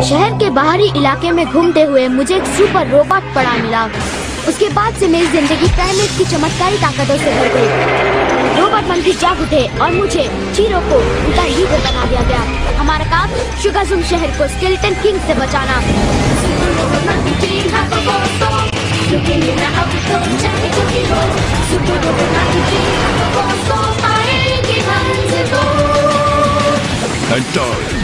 शहर के बाहरी इलाके में घूमते हुए मुझे एक सुपर रोबोट पड़ा मिला। उसके बाद से मेरी जिंदगी प्राइमेट की चमत्कारी ताकतों से भर गई। रोबोट मंकी जाग उठे और मुझे चीरो को उनका लीडर बना दिया गया। हमारा काम शुगाजुम शहर को स्केलेटन किंग से बचाना। And die.